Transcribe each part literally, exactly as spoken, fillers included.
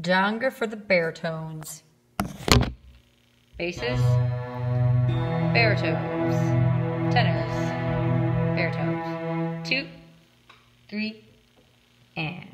Jonga for the baritones. Basses, baritones, tenors, baritones. Two, three, and.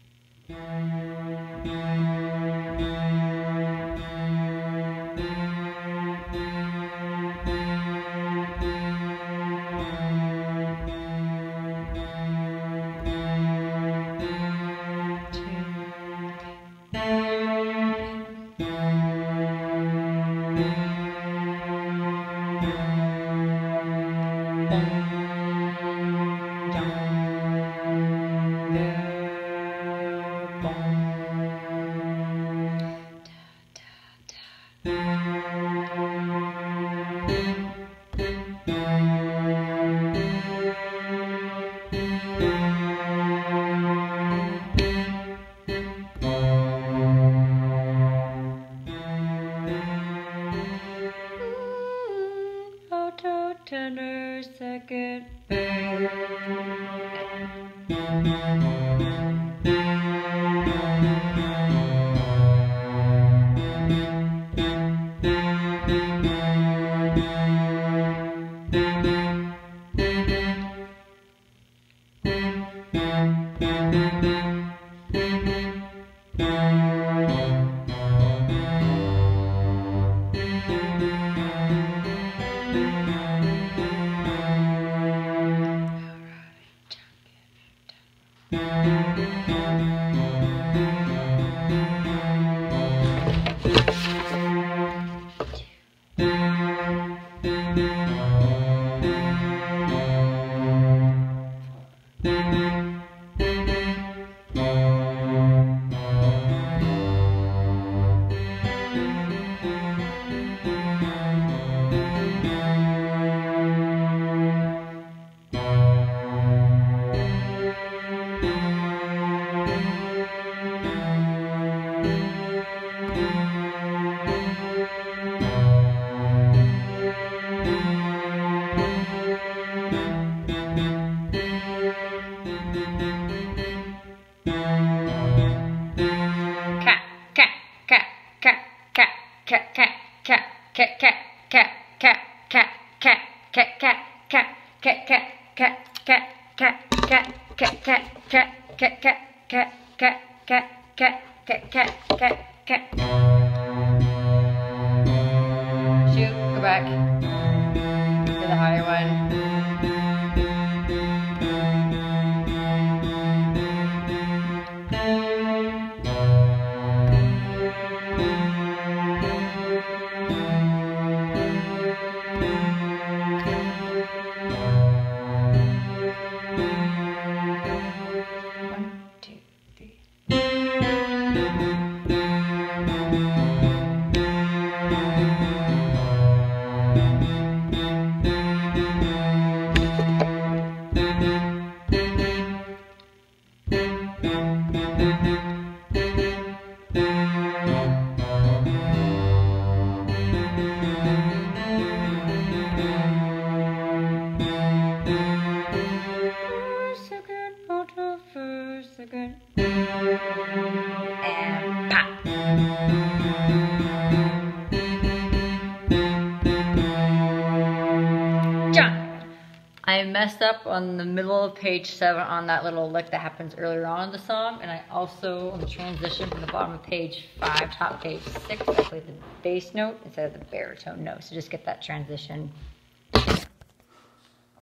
Tenor, second, bass. Shoot, go back to the higher one. And pop. John, I messed up on the middle of page seven on that little lick that happens earlier on in the song, and I also, on the transition from the bottom of page five, top page six, I played the bass note instead of the baritone note, so just get that transition